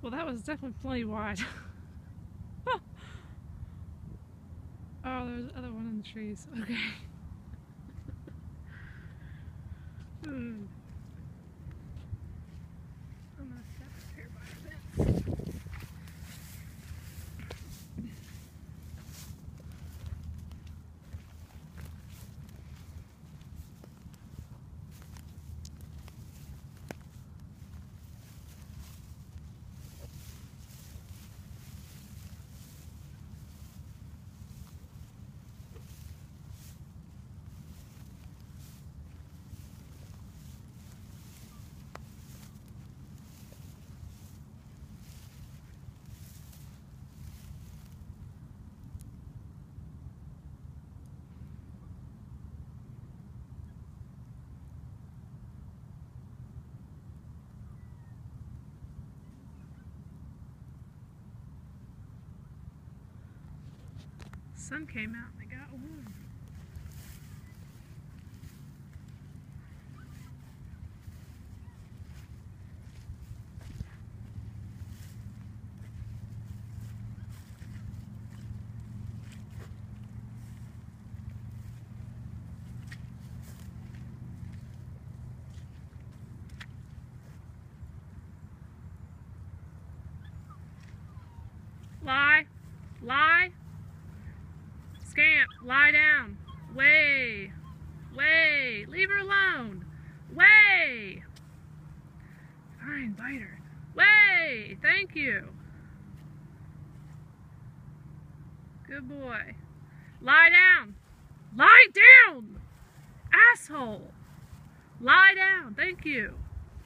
Well, that was definitely plenty wide. Oh, there's another one in the trees. Okay. I'm gonna step up here by the fence. Sun came out and it got warm. Lie. Lie. Scamp, lie down. Way. Way. Leave her alone. Way. Fine, bite her. Way. Thank you. Good boy. Lie down. Lie down. Asshole. Lie down. Thank you.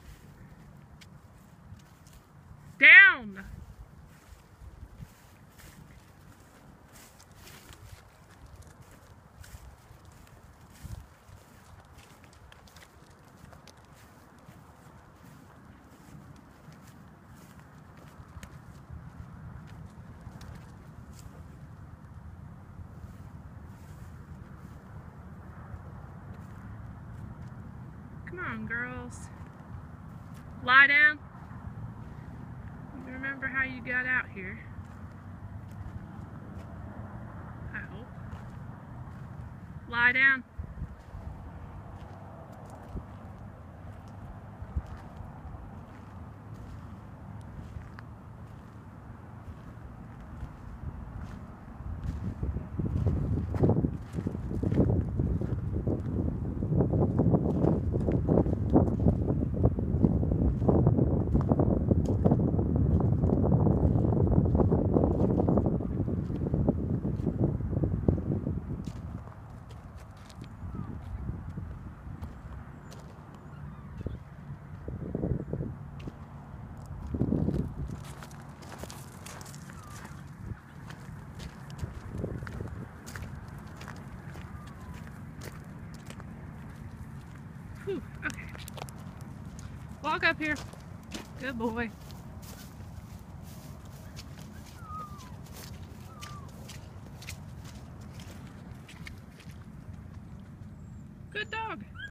Down. Come on, girls. Lie down. You remember how you got out here. I hope. Lie down. Whew, okay. Walk up here. Good boy.